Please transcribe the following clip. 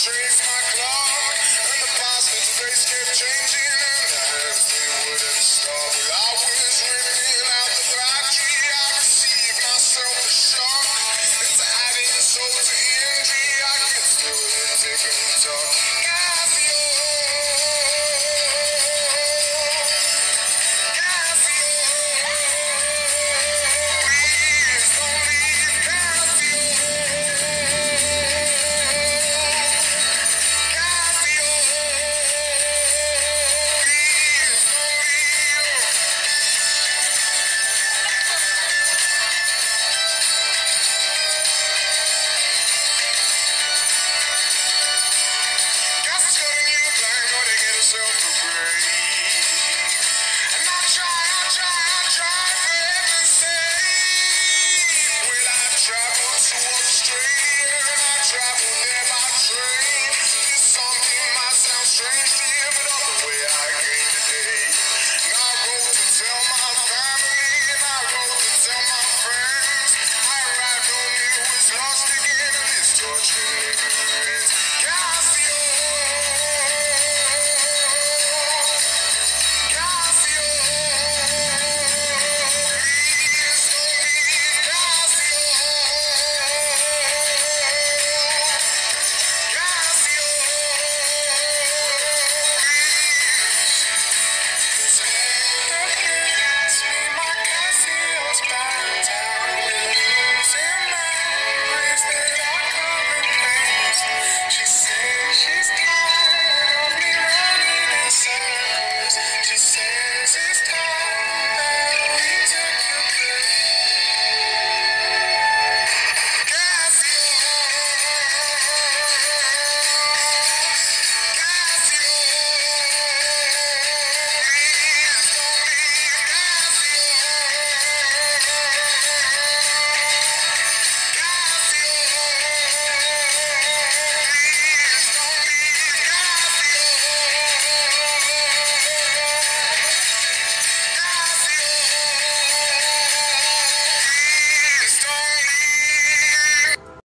trace my clock, and the bastards face kept changing, and the hands they wouldn't stop. But I was running out the factory. I received myself a shock. It's adding soul to energy. I can feel it taking talk. Strange.